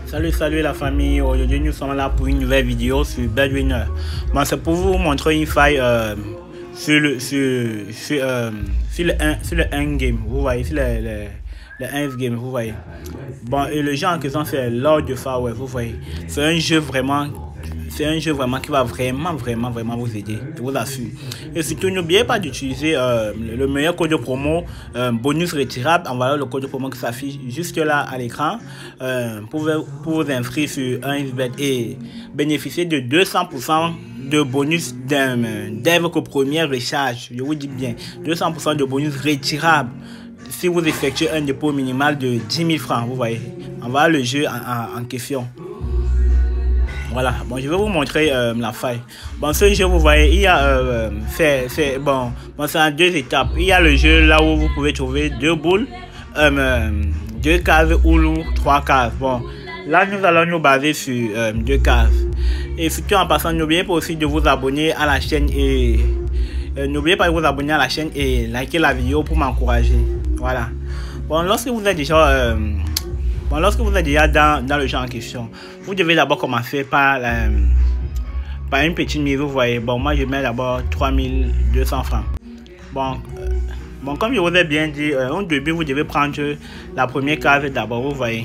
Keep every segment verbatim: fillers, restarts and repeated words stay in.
Salut, salut la famille. Aujourd'hui, nous sommes là pour une nouvelle vidéo sur Bedwinner. Bon, c'est pour vous montrer une faille euh, sur le sur, sur, euh, sur le un sur le un game. Vous voyez, sur le, le, le un game, vous voyez. Bon, et le jeu en question, c'est Lord of Far West, vous voyez. C'est un jeu vraiment. C'est un jeu vraiment qui va vraiment, vraiment, vraiment vous aider, je vous assure. Et surtout, n'oubliez pas d'utiliser euh, le meilleur code de promo, euh, bonus retirable, en voilà le code de promo qui s'affiche juste là à l'écran, euh, pour, pour vous inscrire sur un xbet et bénéficier de deux cents pour cent de bonus dès votre première recharge. Je vous dis bien, deux cents pour cent de bonus retirable si vous effectuez un dépôt minimal de dix mille francs, vous voyez. On va le jeu en, en, en question. Voilà, bon, je vais vous montrer euh, la faille. Bon, ce jeu, vous voyez, il y a, euh, c'est, c'est, bon, bon, c'est en deux étapes. Il y a le jeu là où vous pouvez trouver deux boules, euh, deux cases ou trois cases. Bon, là, nous allons nous baser sur euh, deux cases. Et surtout en passant, n'oubliez pas aussi de vous abonner à la chaîne et euh, n'oubliez pas de vous abonner à la chaîne et liker la vidéo pour m'encourager. Voilà. Bon, lorsque vous êtes déjà euh, Bon, lorsque vous êtes déjà dans, dans le jeu en question, vous devez d'abord commencer par, euh, par une petite mise, vous voyez. Bon, moi je mets d'abord trois mille deux cents francs. Bon, euh, bon, comme je vous ai bien dit, euh, au début vous devez prendre la première case d'abord, vous voyez.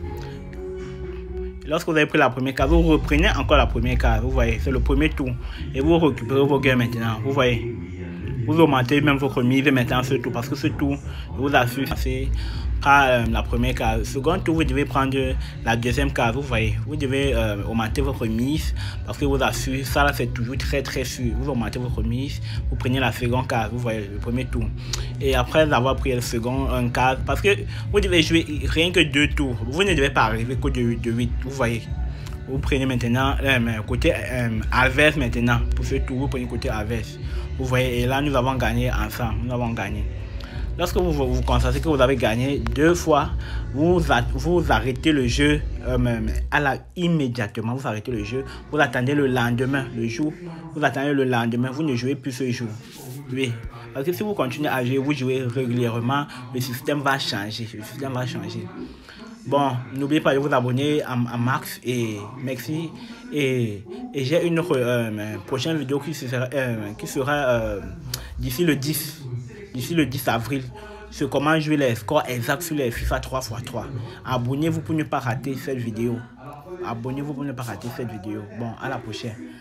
Lorsque vous avez pris la première case, vous reprenez encore la première case, vous voyez. C'est le premier tour. Et vous récupérez vos gains maintenant, vous voyez. Vous augmentez même votre mise maintenant ce tour, parce que ce tour, je vous assure, c'est euh, la première case. Second tour, vous devez prendre la deuxième case, vous voyez. Vous devez euh, augmenter votre mise, parce que vous assure, ça là c'est toujours très très sûr. Vous augmentez votre mise, vous prenez la seconde case, vous voyez, le premier tour. Et après avoir pris le second un case, parce que vous devez jouer rien que deux tours. Vous ne devez pas arriver que de, de huit, vous voyez. Vous prenez maintenant euh, côté euh, adverse maintenant. Pour ce tour, vous prenez côté adverse. Vous voyez, et là nous avons gagné ensemble. Nous avons gagné. Lorsque vous, vous constatez que vous avez gagné deux fois, vous, vous arrêtez le jeu euh, à la, immédiatement. Vous arrêtez le jeu. Vous attendez le lendemain, le jour. Vous attendez le lendemain. Vous ne jouez plus ce jour. Oui. Parce que si vous continuez à jouer, vous jouez régulièrement, le système va changer. Le système va changer. Bon, n'oubliez pas de vous abonner à, à Max et merci. Et, et j'ai une autre euh, prochaine vidéo qui sera, euh, qui sera euh, d'ici le dix. D'ici le dix avril. Sur comment jouer les scores exacts sur les FIFA trois par trois. Abonnez-vous pour ne pas rater cette vidéo. Abonnez-vous pour ne pas rater cette vidéo. Bon, à la prochaine.